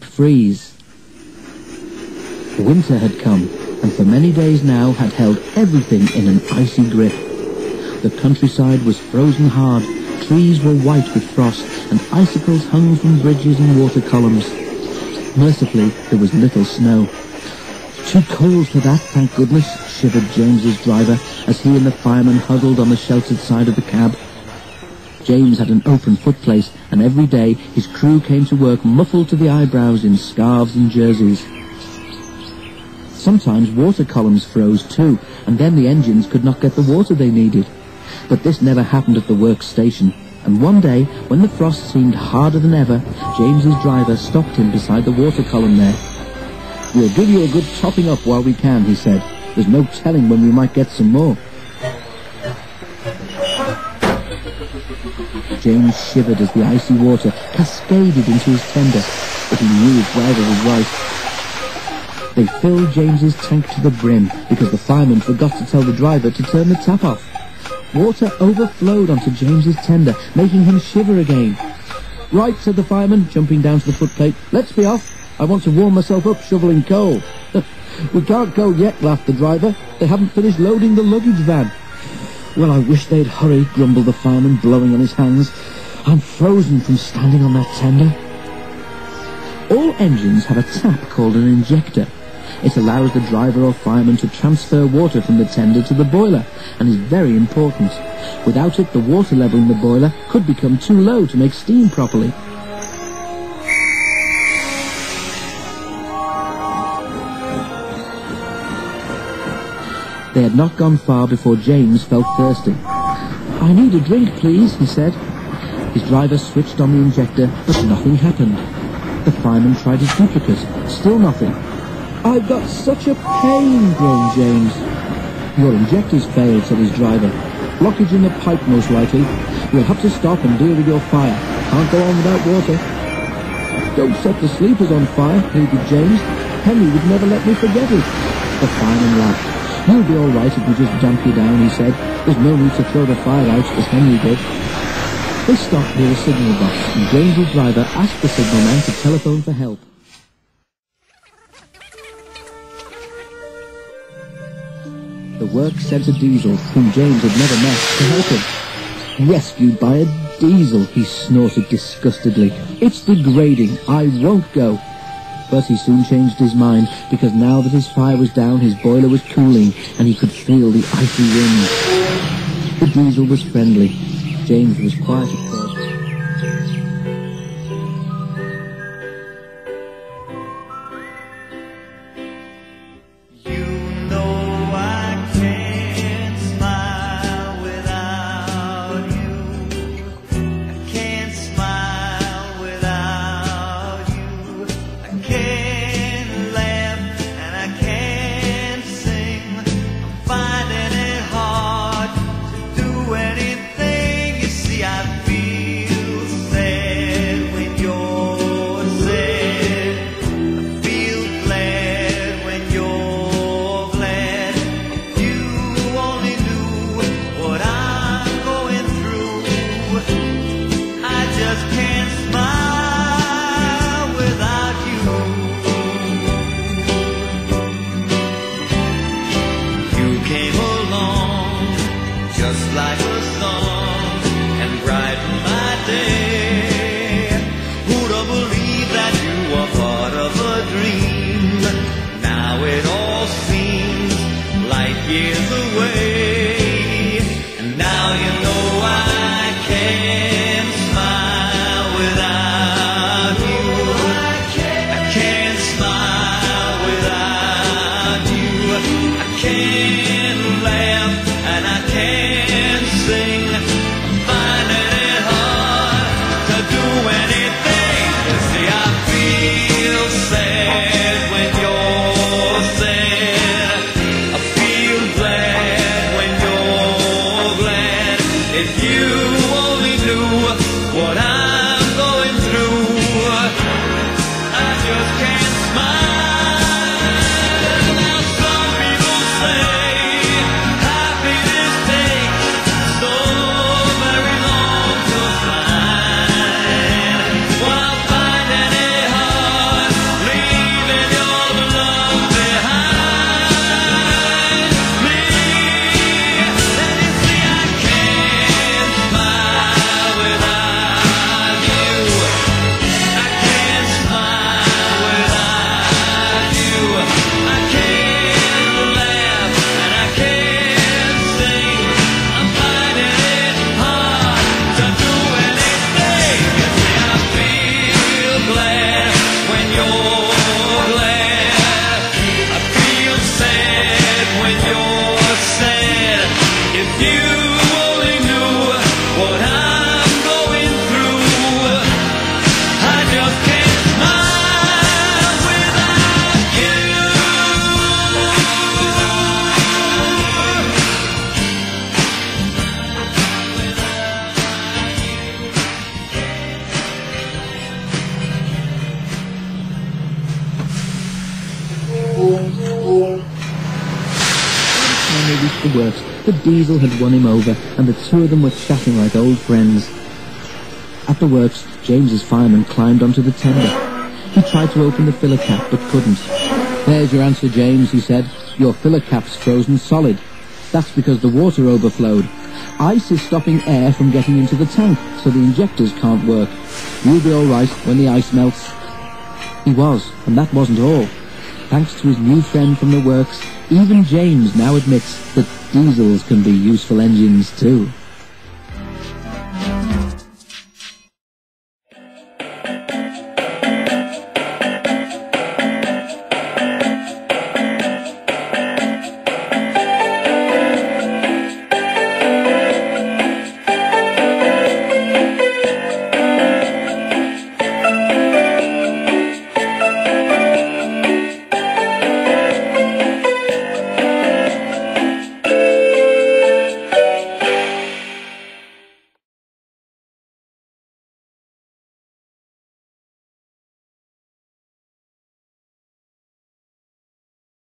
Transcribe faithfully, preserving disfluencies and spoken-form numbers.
deep freeze. Winter had come, and for many days now had held everything in an icy grip. The countryside was frozen hard, trees were white with frost, and icicles hung from bridges and water columns. Mercifully, there was little snow. Too cold for that, thank goodness, shivered James's driver as he and the fireman huddled on the sheltered side of the cab. James had an open footplate, and every day his crew came to work muffled to the eyebrows in scarves and jerseys. Sometimes water columns froze too, and then the engines could not get the water they needed. But this never happened at the work station, and one day, when the frost seemed harder than ever, James's driver stopped him beside the water column there. "We'll give you a good topping up while we can," he said. "There's no telling when we might get some more." James shivered as the icy water cascaded into his tender, but he knew his driver was right. They filled James's tank to the brim because the fireman forgot to tell the driver to turn the tap off. Water overflowed onto James's tender, making him shiver again. "Right," said the fireman, jumping down to the footplate. "Let's be off. I want to warm myself up shoveling coal." "We can't go yet," laughed the driver. "They haven't finished loading the luggage van." "Well, I wish they'd hurry," grumbled the fireman, blowing on his hands. "I'm frozen from standing on that tender." All engines have a tap called an injector. It allows the driver or fireman to transfer water from the tender to the boiler, and is very important. Without it, the water level in the boiler could become too low to make steam properly. They had not gone far before James felt thirsty. "I need a drink, please," he said. His driver switched on the injector, but nothing happened. The fireman tried his duplicate. Still nothing. "I've got such a pain," groaned James. "Your injector's failed," said his driver. "Blockage in the pipe, most likely. We'll have to stop and deal with your fire. Can't go on without water." "Don't set the sleepers on fire," pleaded James. "Henry would never let me forget it." The fireman laughed. "You'll be all right if we just damp you down," he said. "There's no need to throw the fire out, as Henry did." They stopped near a signal box, and James's driver asked the signalman to telephone for help. The work sent a diesel, whom James had never met, to help him. "Rescued by a diesel," he snorted disgustedly. "It's degrading. I won't go." But he soon changed his mind, because now that his fire was down, his boiler was cooling, and he could feel the icy wind. The diesel was friendly. James was quiet at first. Can't laugh and I can't When they reached the works, the diesel had won him over, and the two of them were chatting like old friends. At the works, James's fireman climbed onto the tender. He tried to open the filler cap, but couldn't. "There's your answer, James," he said. "Your filler cap's frozen solid. That's because the water overflowed. Ice is stopping air from getting into the tank, so the injectors can't work. You'll be all right when the ice melts." He was, and that wasn't all. Thanks to his new friend from the works, even James now admits that diesels can be useful engines too.